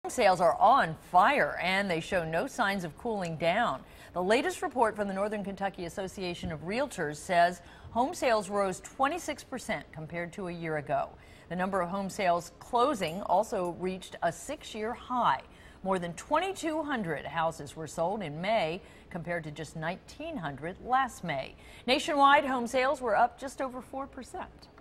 Sales are on fire and they show no signs of cooling down. The latest report from the Northern Kentucky Association of Realtors says home sales rose 26% compared to a year ago. The number of home sales closing also reached a 6-year high. More than 2,200 houses were sold in May compared to just 1,900 last May. Nationwide, home sales were up just over 4%.